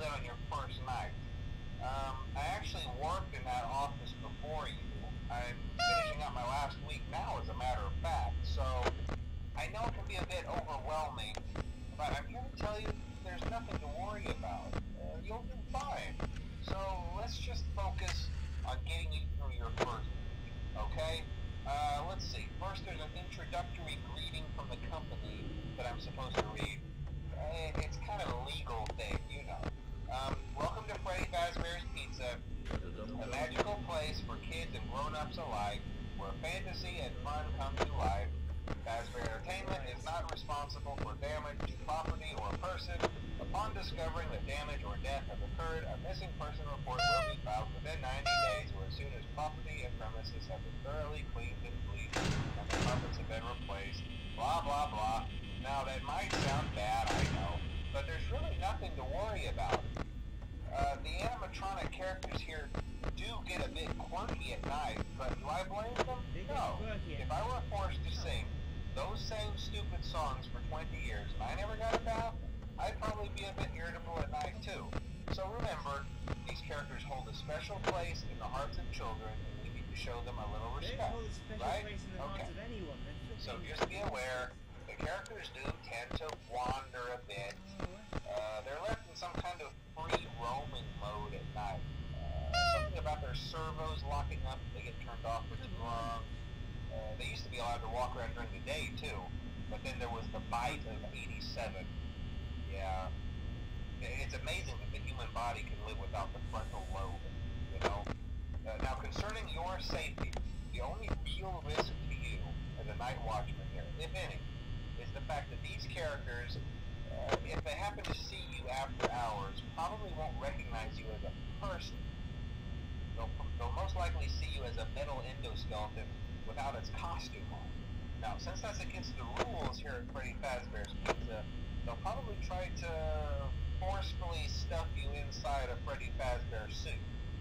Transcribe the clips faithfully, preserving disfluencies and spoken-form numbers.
in on your first night. Um, I actually worked in that office before you. I'm finishing up my last week now, as a matter of fact, so I know it can be a bit overwhelming, but I'm here to tell you there's nothing to worry about. Uh, you'll do fine. So let's just focus on getting you through your first week, okay? Uh, let's see. First, there's an introductory greeting from the company that I'm supposed to read. Uh, it's kind of a legal thing, you know. Um, welcome to Freddy Fazbear's Pizza, a magical place for kids and grown-ups alike, where fantasy and fun come to life. Fazbear Entertainment is not responsible for damage to property or person. Upon discovering that damage or death have occurred, a missing person report will be filed within ninety days or as soon as property and premises have been thoroughly cleaned and bleached and the carpets have been replaced. Blah, blah, blah. Now, that might sound bad, I know, but there's really nothing to worry about. Uh, the animatronic characters here do get a bit quirky at night, but do I blame them? No. If I were forced to sing those same stupid songs for twenty years and I never got a bath, I'd probably be a bit irritable at night too. So remember, these characters hold a special place in the hearts of children, and we need to show them a little respect, they hold a special right? place in the Okay. hearts of anyone. So just be aware, the characters do tend to wander a bit. Uh, they're left in some kind of free roaming mode at night. Uh, something about their servos locking up if they get turned off for too long. Uh, they used to be allowed to walk around during the day too, but then there was the bite of eighty-seven. Yeah. It's amazing that the human body can live without the frontal lobe, you know? Uh, now, concerning your safety, the only real risk to you as a night watchman here, if any, is the fact that these characters, uh, if they happen to see you after hours, probably won't recognize you as a person. They'll, they'll most likely see you as a metal endoskeleton without its costume on. Now, since that's against the rules here at Freddy Fazbear's Pizza, they'll probably try to forcefully stuff you inside a Freddy Fazbear suit.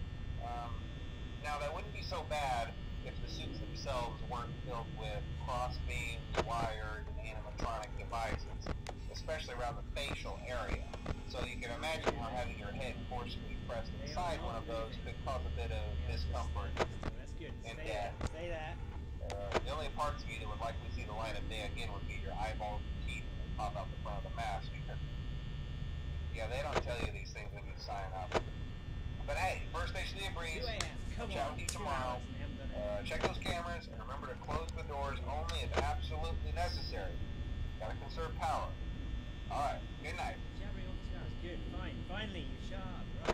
Um, now, that wouldn't be so bad if the suits themselves weren't filled with crossbeams, wires, and animatronic devices, especially around the facial area. So you can imagine how having your head forcefully pressed inside one of those could cause a bit of discomfort That's good. and Say death. that. Say that. Uh, the only parts of you that would likely see the light of day again would be your eyeballs and teeth that pop out the front of the mask. Yeah, they don't tell you these things when you sign up. But hey, first station of the breeze. I'll chat with you tomorrow. Uh, check those cameras and remember to close the doors only if absolutely necessary. Gotta conserve power. Alright, good night. Jabbering on the stars. Good. Fine. Finally, you shut up. Right.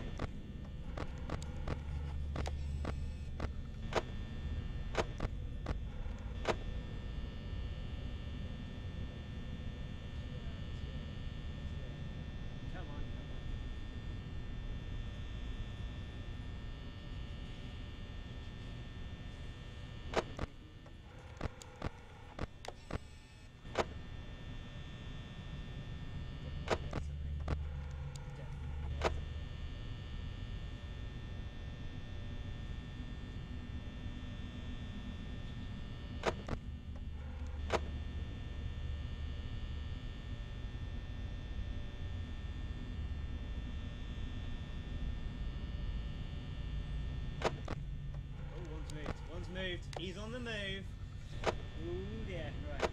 Moved. He's on the move. Ooh, yeah, right.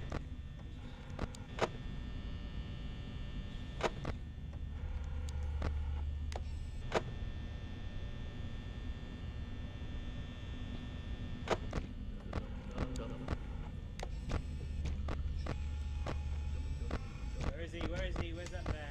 Where is he? Where is he? Where's that bear?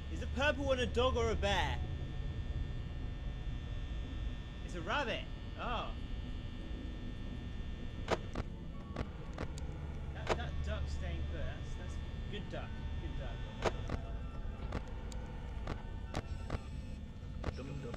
Is the purple one a dog or a bear? It's a rabbit. Oh. That, that duck staying put. That's, that's good duck. Good duck. Dum dum.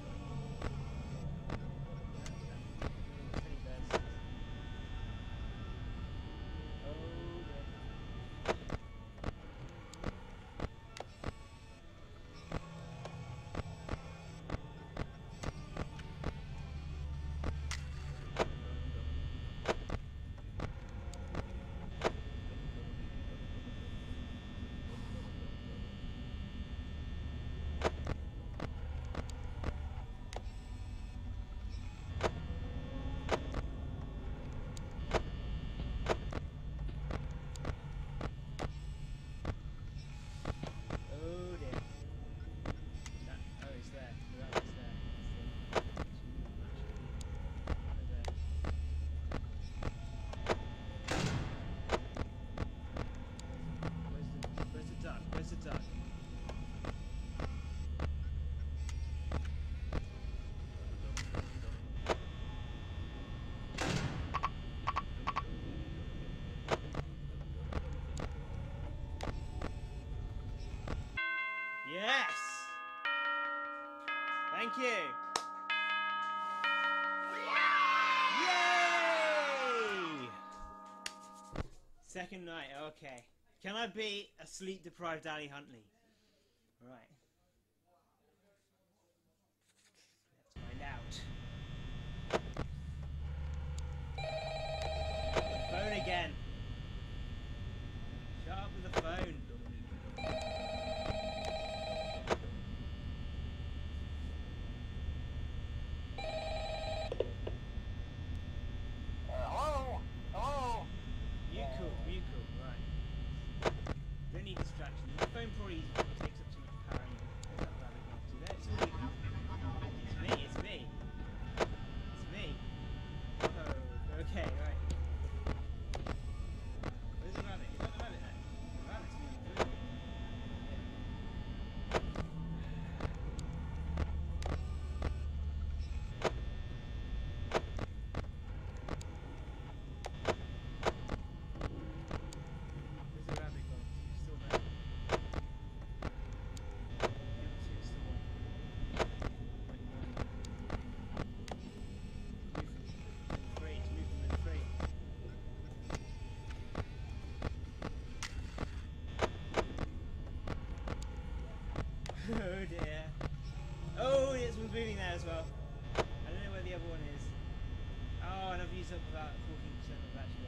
Yes! Thank you! Yay! Second night, okay. Can I beat a sleep-deprived Ali Huntley? Right. Let's find out. The phone again. Shut up with the phone. Oh dear. Oh, this one's moving there as well. I don't know where the other one is. Oh, and I've used up about fourteen percent of battery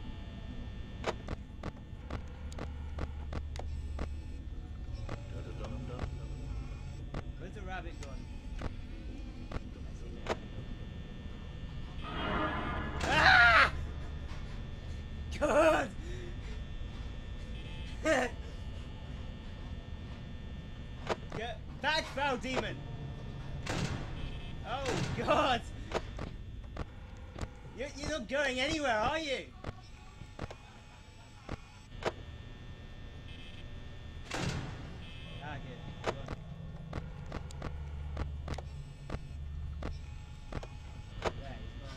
already. Where's the rabbit gone? Ah! God! Get back, foul demon! Oh God! You're, you're not going anywhere, are you? Ah, good. Go on. There, he's gone.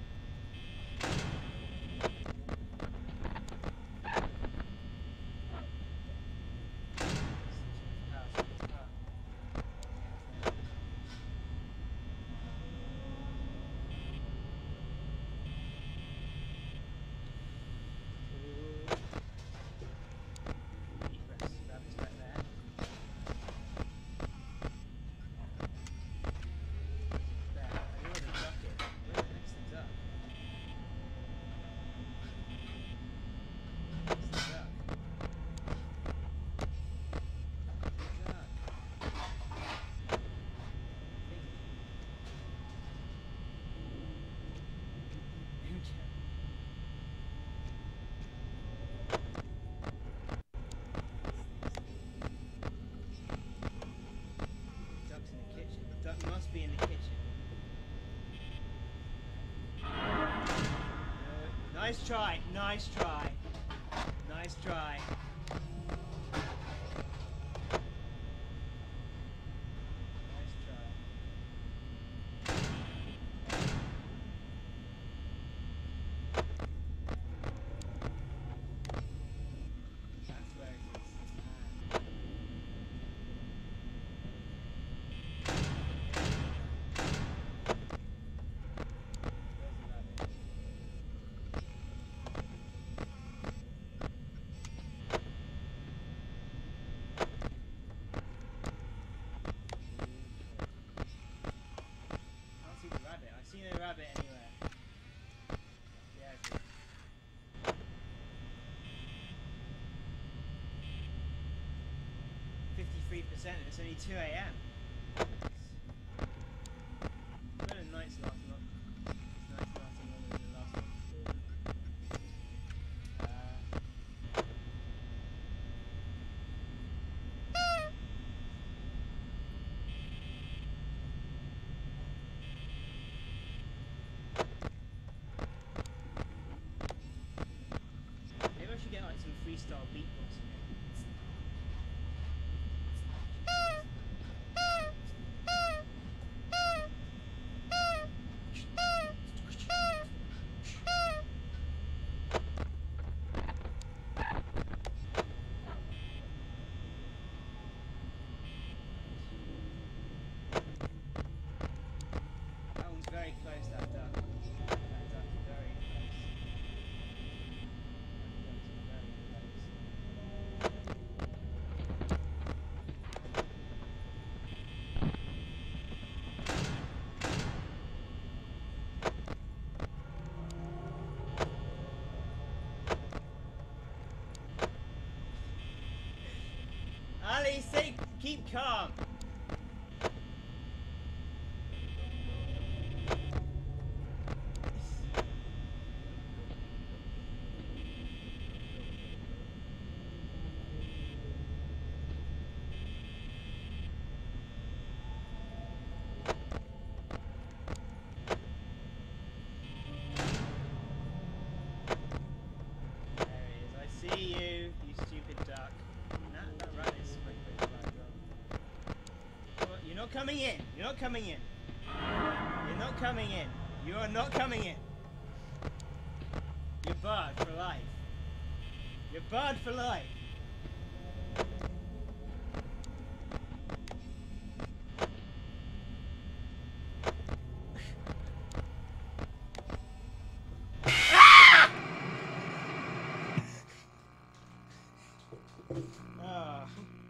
Must be in the kitchen. No, nice try, nice try, nice try. ninety-three percent and it's only two A M Well, the night's lasting long. This night's lasting longer than the last one. Uh, maybe I should get like some freestyle beatboxing. That one's very close, that duck. That duck is very close. That duck's very close. Ali, stay, keep calm. There he is. I see you, you stupid duck. Nah, that run is quick, quick, quick, quick. Come on, you're not coming in. You're not coming in. You're not coming in. You are not coming in. You're barred for life. You're barred for life. Ah!